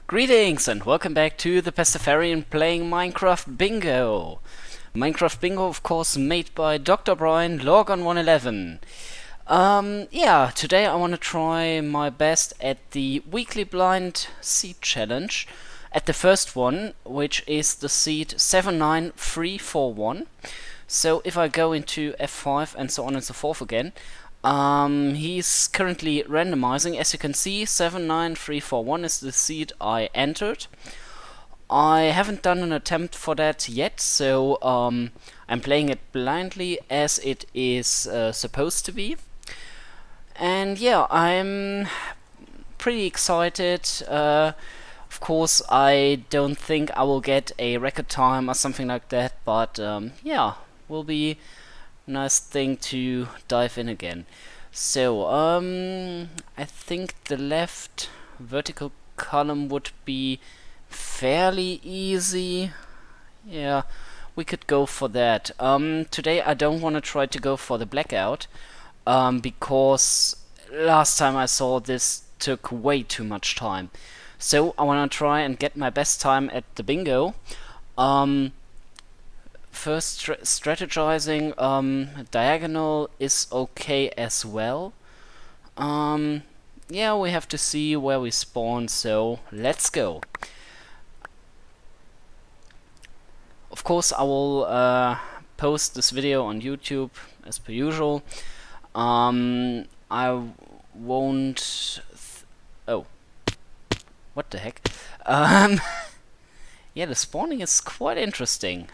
Greetings and welcome back to the Pastafarian playing Minecraft Bingo. Minecraft Bingo, of course, made by Dr. Brian, Lorgon 111. Yeah, today I want to try my best at the weekly blind seed challenge. At the first one, which is the seed 79341. So if I go into F5 and so on and so forth again, he's currently randomizing. As you can see, 79341 is the seed I entered. I haven't done an attempt for that yet, so I'm playing it blindly as it is supposed to be. And yeah, I'm pretty excited. Of course, I don't think I will get a record time or something like that, but yeah, will be nice thing to dive in again. So, I think the left vertical column would be fairly easy. Yeah, we could go for that. Today I don't want to try to go for the blackout, because last time I saw this took way too much time. So I want to try and get my best time at the bingo. First strategizing, diagonal is okay as well. Yeah, we have to see where we spawn, so let's go. Of course, I will post this video on YouTube as per usual. I won't. Oh, what the heck? Yeah, the spawning is quite interesting.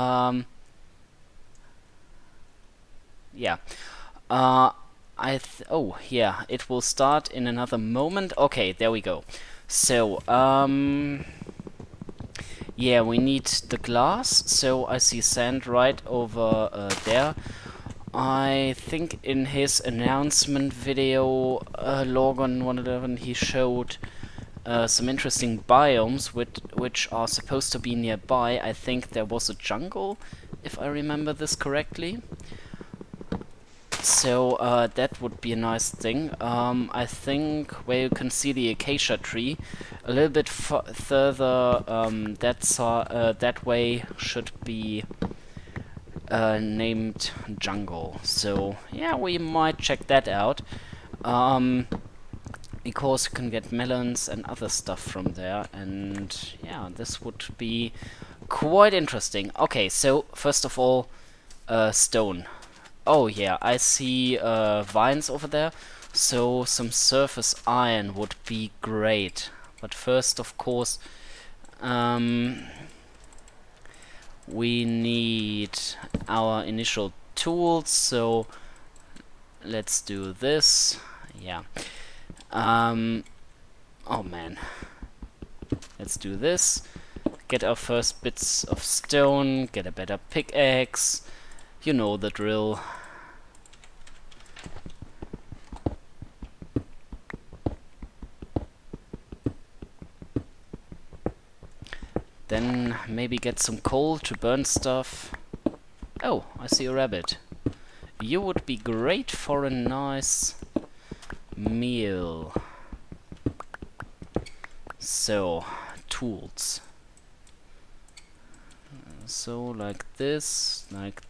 Yeah. Oh, yeah, it will start in another moment. Okay, there we go. So, yeah, we need the glass. So I see sand right over there. I think in his announcement video, Lorgon 111, he showed some interesting biomes which are supposed to be nearby. I think there was a jungle, if I remember this correctly. So that would be a nice thing. I think where you can see the acacia tree, a little bit further that way should be named jungle. So yeah, we might check that out. Because you can get melons and other stuff from there, and yeah, this would be quite interesting. Okay, so first of all, stone. Oh yeah, I see vines over there, so some surface iron would be great. But first, of course, we need our initial tools, so let's do this. Yeah. Oh man. Let's do this. Get our first bits of stone, get a better pickaxe. You know the drill. Then maybe get some coal to burn stuff. Oh, I see a rabbit. You would be great for a nice meal. So, tools. So, like this, like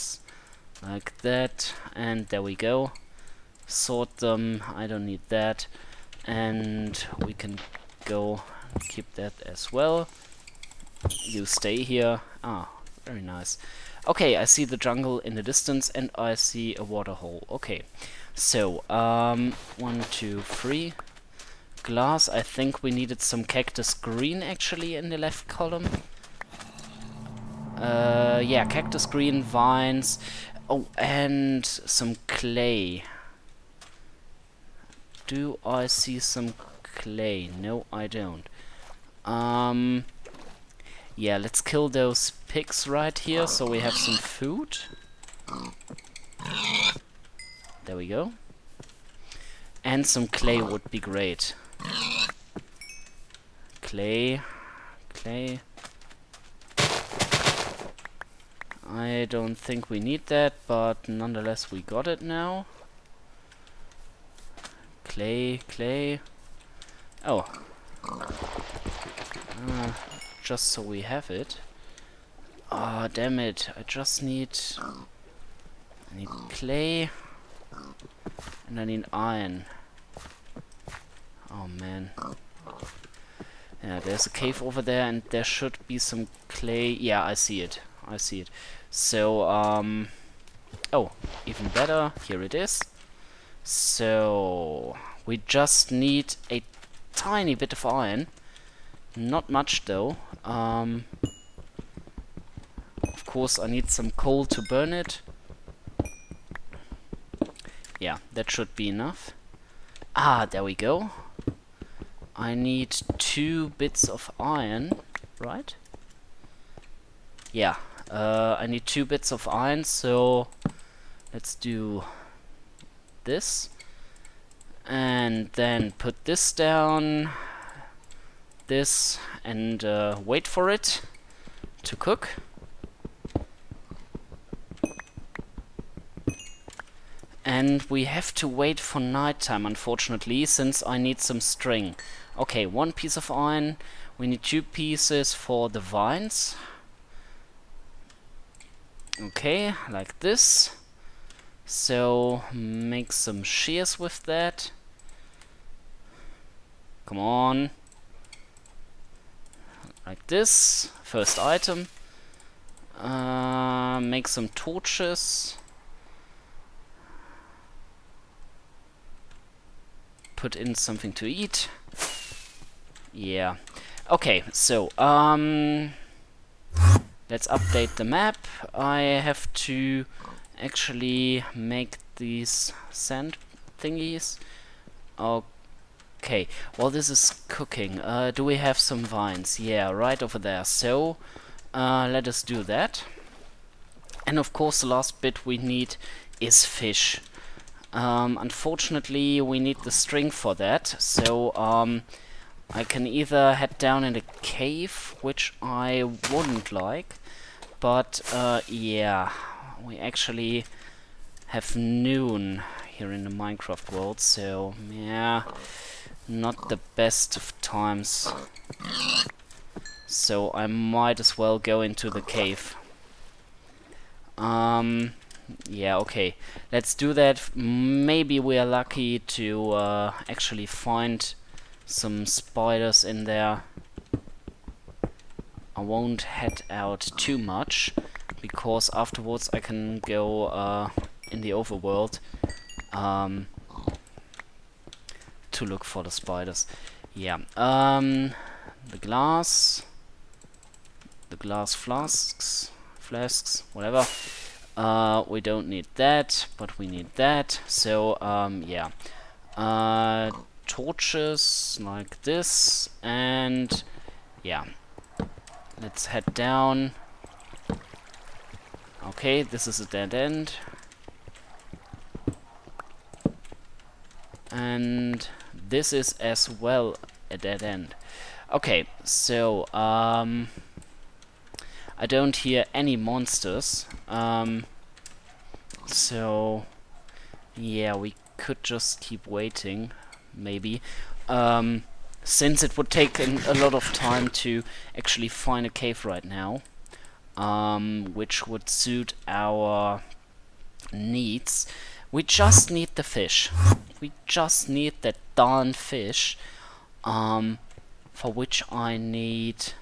that, and there we go. Sort them, I don't need that. And we can go keep that as well. You stay here. Ah, very nice. Okay, I see the jungle in the distance and I see a water hole. Okay. So, 1, 2, 3. Glass, I think we needed some cactus green actually in the left column. Yeah, cactus green, vines. Oh, and some clay. Do I see some clay? No, I don't. Yeah, let's kill those pigs right here so we have some food. There we go. And some clay would be great. Clay. I don't think we need that, but nonetheless we got it now. Clay. Oh. just so we have it. Ah, damn it! I need clay, and I need iron. Oh man. Yeah, there's a cave over there, and there should be some clay. Yeah, I see it. I see it. So, oh, even better. Here it is. So, we just need a tiny bit of iron. Not much, though. Of course, I need some coal to burn it. Yeah, that should be enough. Ah, there we go. I need 2 bits of iron, right? Yeah, I need 2 bits of iron, so let's do this. And then put this down, this, and wait for it to cook. And we have to wait for nighttime, unfortunately, since I need some string. Okay, 1 piece of iron. We need 2 pieces for the vines. Okay, like this. So, make some shears with that. Come on. Like this. First item. Make some torches. Put in something to eat. Yeah. Okay, so, let's update the map. I have to actually make these sand thingies. Okay, well, this is cooking. Do we have some vines? Yeah, right over there. So, let us do that. And of course, the last bit we need is fish. Unfortunately, we need the string for that, so I can either head down in a cave, which I wouldn't like, but yeah, we actually have noon here in the Minecraft world, so yeah, not the best of times. So I might as well go into the cave. Yeah, okay. Let's do that. Maybe we are lucky to actually find some spiders in there. I won't head out too much, because afterwards I can go in the overworld to look for the spiders. Yeah. The glass flasks, whatever. We don't need that, but we need that. So, yeah. Torches like this, and yeah. Let's head down. Okay, this is a dead end. And this is as well a dead end. Okay, so, I don't hear any monsters. So, yeah, we could just keep waiting, maybe. Since it would take a lot of time to actually find a cave right now, which would suit our needs. We just need the fish. We just need that darn fish, for which I need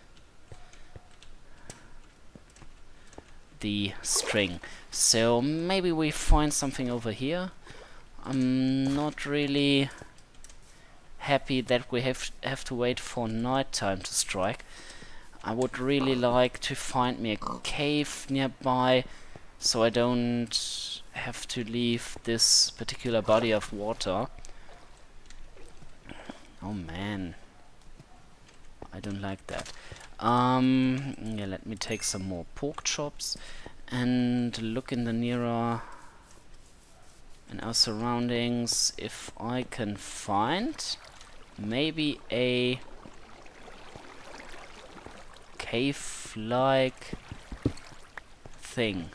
the string. So maybe we find something over here. I'm not really happy that we have to wait for nighttime to strike. I would really like to find me a cave nearby, so I don't have to leave this particular body of water. Oh man, I don't like that. Yeah, let me take some more pork chops and look in the nearer in our surroundings if I can find maybe a cave-like thing,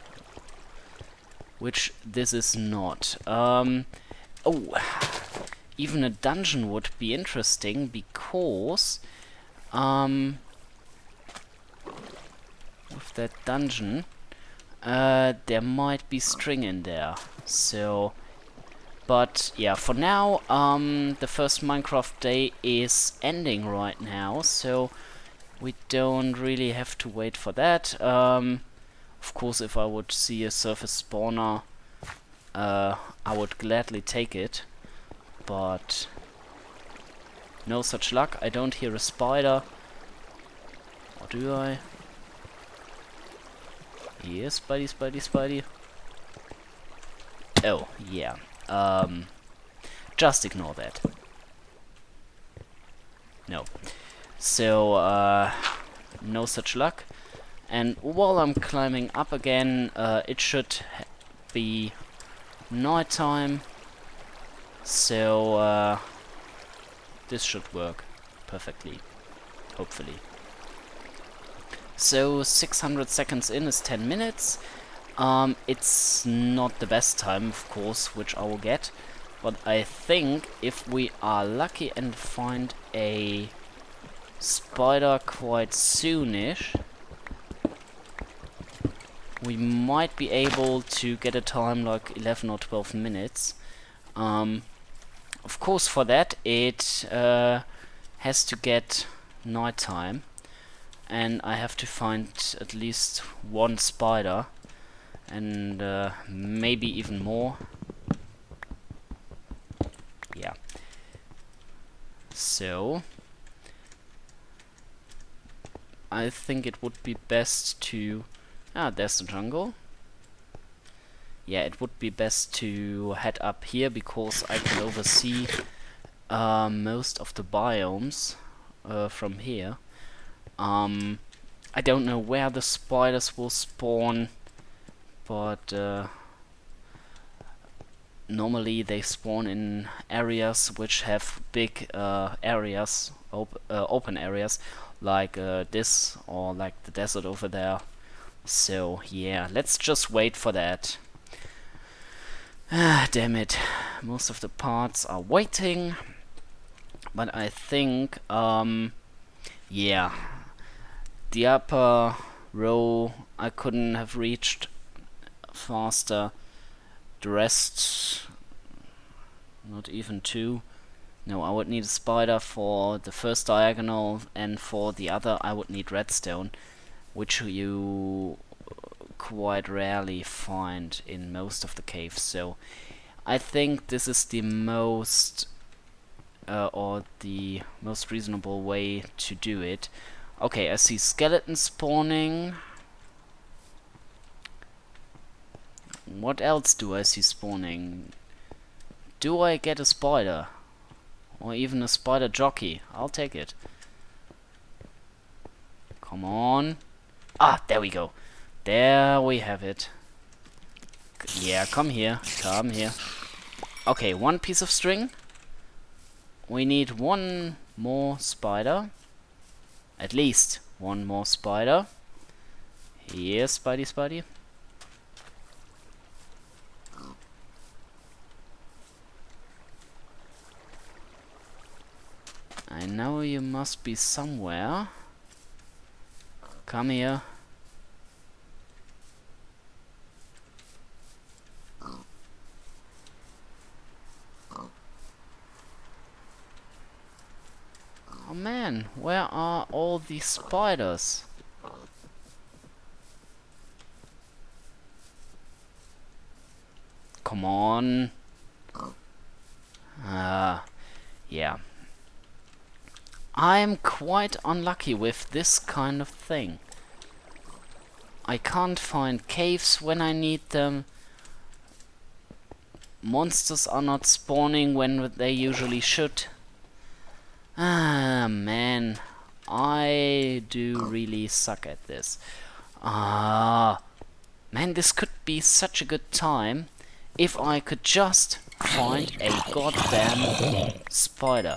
which this is not. Oh, even a dungeon would be interesting, because with that dungeon, there might be string in there. So, but yeah, for now, the first Minecraft day is ending right now, so we don't really have to wait for that. Of course, if I would see a surface spawner, I would gladly take it, but no such luck. I don't hear a spider. Or do I? Yes, Spidey, Spidey, Spidey. Oh, yeah. Just ignore that. No. So, no such luck. And while I'm climbing up again, it should be nighttime. So, this should work perfectly. Hopefully. So, 600 seconds in is 10 minutes. It's not the best time, of course, which I will get. But I think if we are lucky and find a spider quite soonish, we might be able to get a time like 11 or 12 minutes. Of course, for that it has to get nighttime, and I have to find at least one spider, and maybe even more. Yeah. So I think it would be best to... Ah, there's the jungle. Yeah, it would be best to head up here, because I can oversee most of the biomes from here. I don't know where the spiders will spawn, but normally they spawn in areas which have big areas, open areas, like this, or like the desert over there. So yeah, let's just wait for that. Ah, damn it. Most of the parts are waiting. But I think, yeah, the upper row I couldn't have reached faster. The rest, not even two. No, I would need a spider for the first diagonal, and for the other I would need redstone, which you quite rarely find in most of the caves. So I think this is the most or the most reasonable way to do it. Okay, I see skeletons spawning. What else do I see spawning? Do I get a spider? Or even a spider jockey? I'll take it. Come on. Ah, there we go. There we have it. Yeah, come here. Come here. Okay, one piece of string. We need one more spider. At least one more spider. Here, Spidey, Spidey. I know you must be somewhere. Come here. Oh man, where are all these spiders? Come on. Yeah. I'm quite unlucky with this kind of thing. I can't find caves when I need them. Monsters are not spawning when they usually should. Ah, man. I do really suck at this. Man, this could be such a good time if I could just find a goddamn spider.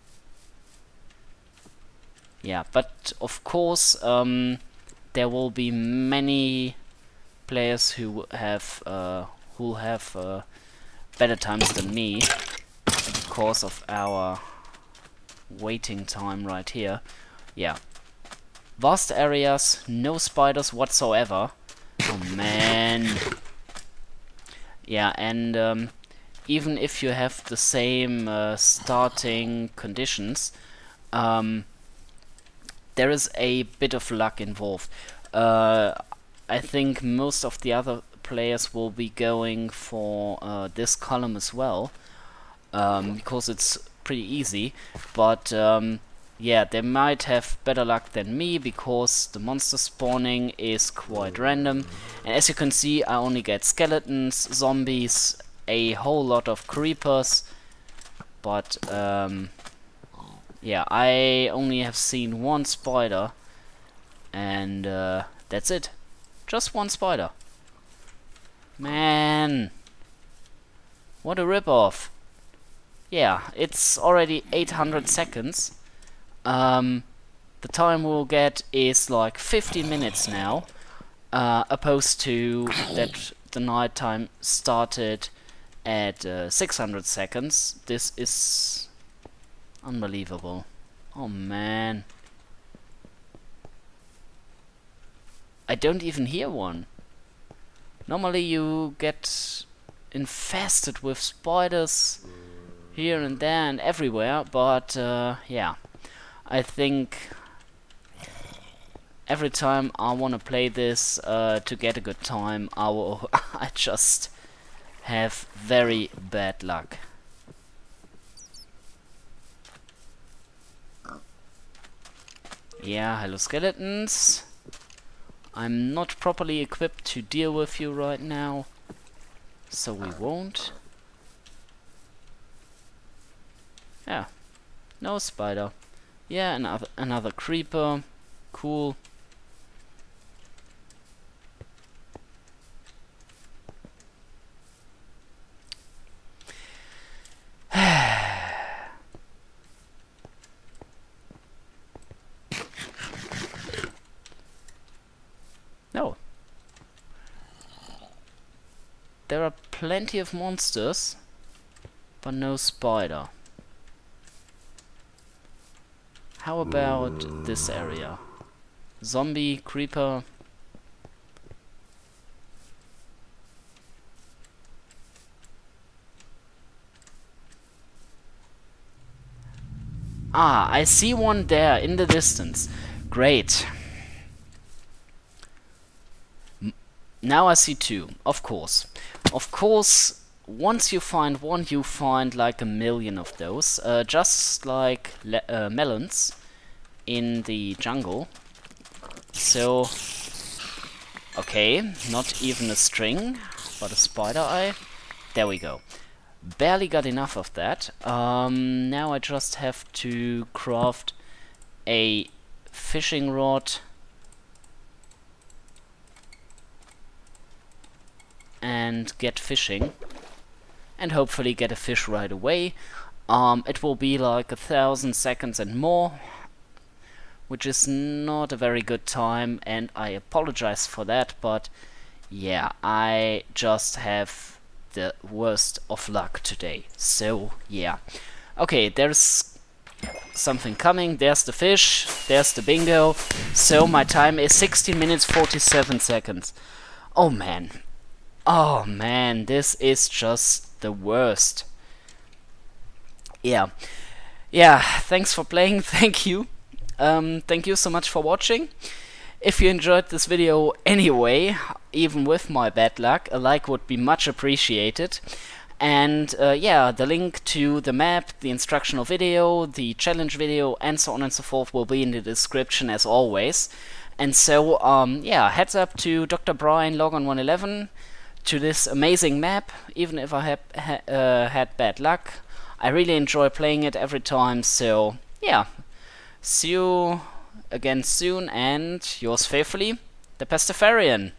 Yeah, but of course, there will be many players who have better times than me because of our waiting time right here. yeah, vast areas, no spiders whatsoever. Oh man. Yeah, and even if you have the same starting conditions, there is a bit of luck involved. I think most of the other players will be going for this column as well, because it's pretty easy, but yeah, they might have better luck than me, because the monster spawning is quite random, and as you can see, I only get skeletons, zombies, a whole lot of creepers, but yeah, I only have seen one spider, and that's it. Just one spider. Man, what a ripoff. Yeah, it's already 800 seconds. The time we'll get is like 15 minutes now, opposed to that the night time started at 600 seconds. This is unbelievable. Oh man. I don't even hear one. Normally you get infested with spiders here and there and everywhere, but yeah, I think every time I want to play this to get a good time, I just have very bad luck. Yeah, hello skeletons. I'm not properly equipped to deal with you right now, so we won't. Yeah, no spider. Yeah, another creeper. Cool. No. There are plenty of monsters, but no spider. How about this area? Zombie, creeper. Ah, I see one there in the distance. Great. Now I see two, of course. Of course, once you find one, you find like a million of those. Just like melons in the jungle. So, okay, not even a string, but a spider eye. There we go. Barely got enough of that. Now I just have to craft a fishing rod and get fishing, and hopefully get a fish right away. It will be like 1,000 seconds and more, which is not a very good time, and I apologize for that, but yeah, I just have the worst of luck today. So yeah, okay, there's something coming. There's the fish, there's the bingo. So my time is 16 minutes 47 seconds. Oh man. Oh man, this is just the worst. Yeah. Yeah, thanks for playing, thank you. Thank you so much for watching. If you enjoyed this video anyway, even with my bad luck, a like would be much appreciated. And yeah, the link to the map, the instructional video, the challenge video, and so on and so forth will be in the description as always. And so, yeah, heads up to Dr. Brian Logon111, to this amazing map, even if I had bad luck. I really enjoy playing it every time, so yeah. See you again soon, and yours faithfully, the Pastafarian.